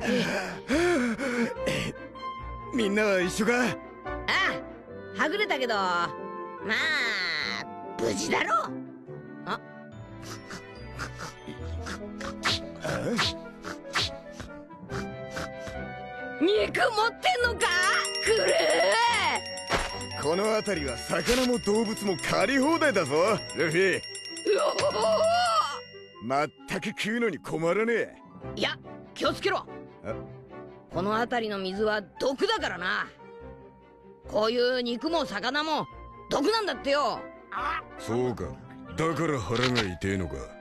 みんなは一緒か？ ああ、はぐれたけど、まあ無事だろう。あ、肉持ってんのか？くれー。 この辺りは魚も動物も狩り放題だぞ、ルフィ。まったく食うのに困らねえ。 いや、気をつけろ。この辺りの水は毒だからな。こういう肉も魚も毒なんだってよ。 そうか、だから腹が痛えのか。